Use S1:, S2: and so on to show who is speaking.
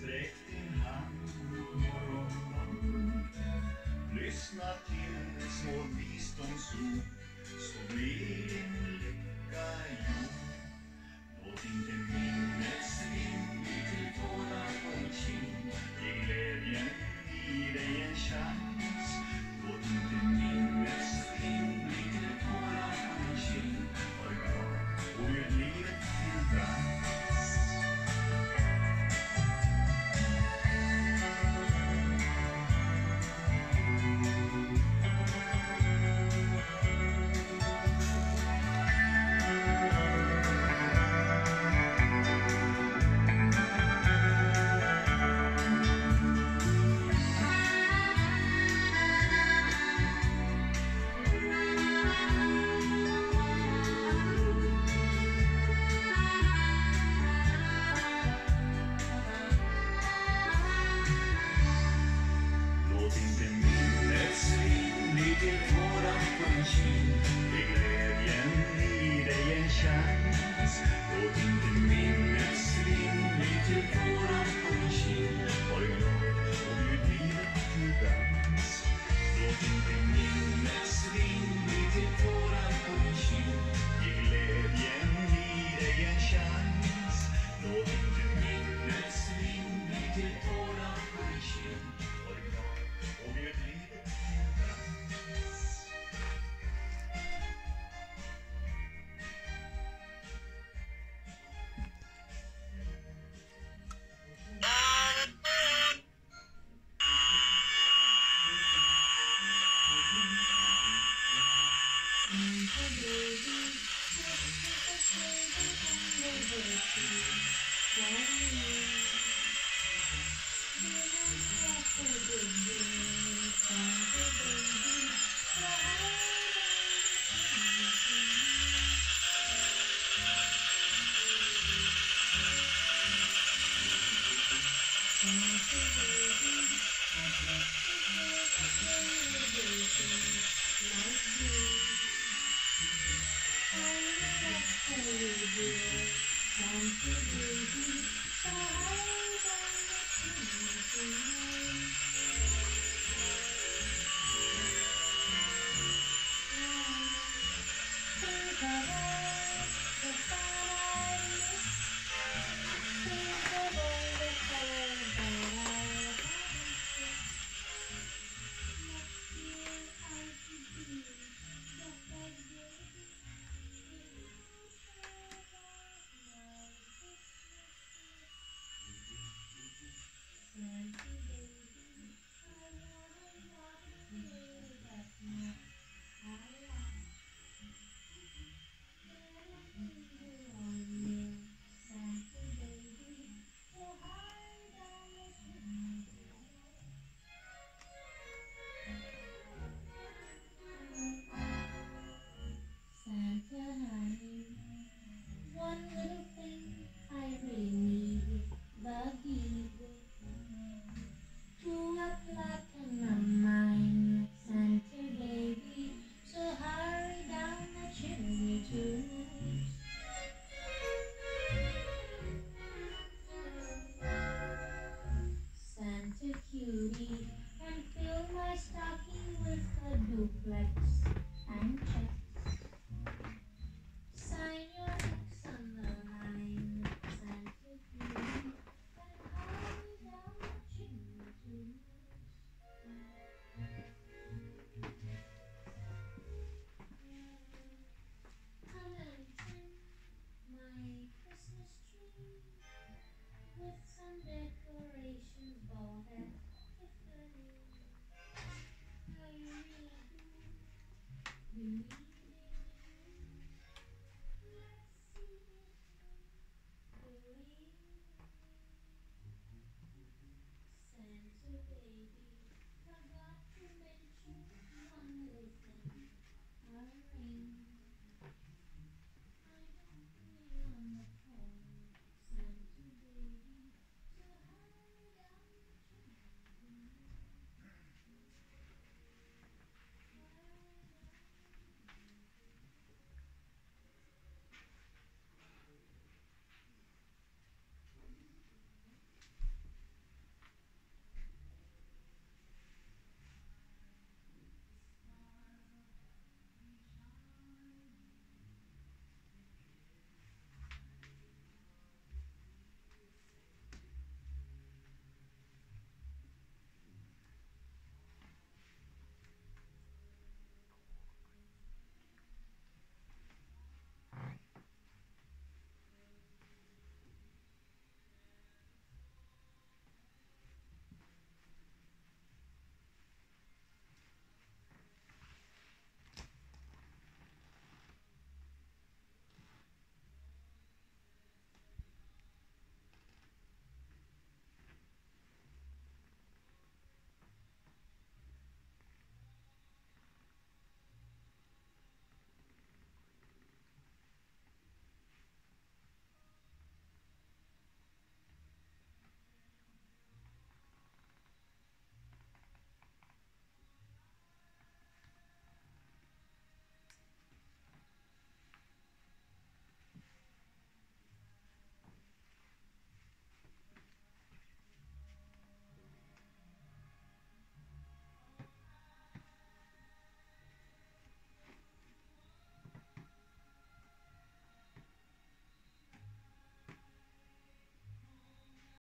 S1: Sträck din hand morgon. Lyssna till små visdomsord, så blir din lycka gjord. Låt inte minnets vind bli till tårar på en kind. Ge glädjen i dig en chans. Låt inte minnets vind bli till tårar på en kind. Var glad och bjud livet till dans. Till tårar på en kind. Ge glädjen i dig en chans. Låt inte minnets vind bli till tårar på en kind. Var glad och bjud livet till dans. Låt inte minnets vind bli till tårar på en kind. Ge glädjen i dig en chans. Låt inte minnets vind bli till tårar på en kind. Var glad och bjud livet till dans.
S2: Cutie and fill my stocking with a duplex and checks. Sign your X on the line, Santa Cutie, and hurry down the chimney Come and trim my Christmas tree with some decorations bought at Tiffany. I really do believe in you. Let's see it, believe Santa baby forgot to mention one little thing. A ring.